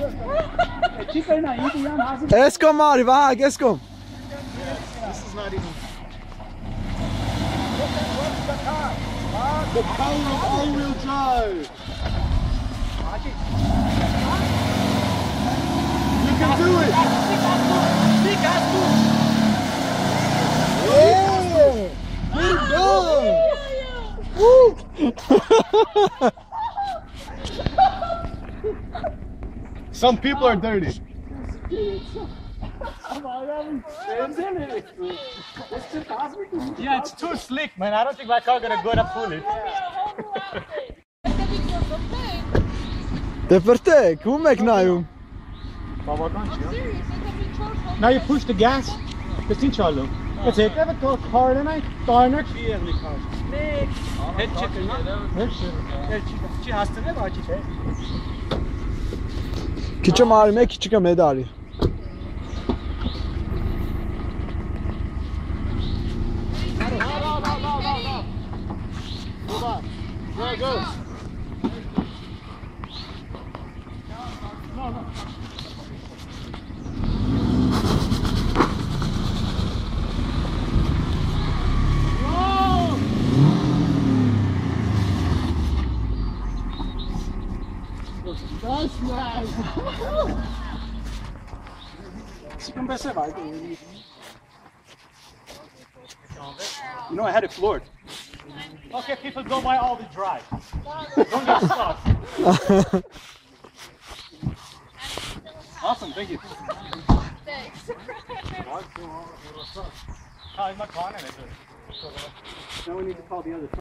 Eskom, Mari, vai, Eskom. This is not even. The power of all-wheel drive. You can do it. Yeah! Good done! Woo! Some people are dirty. Yeah, it's too slick, man. I don't think my car gonna go to pull it. Det är per te, come knaju. Now you push the gas. Just in Charlo. That's it. Have a car tonight. Darn it. Head chicken. Ci hastane baki. Küçük Mari, küçük medali. Hold on. There it goes. No. That's nice. You know, I had it floored. Okay, people go by all the drive. Don't get stuck. Awesome, thank you. Thanks. Now we need to call the other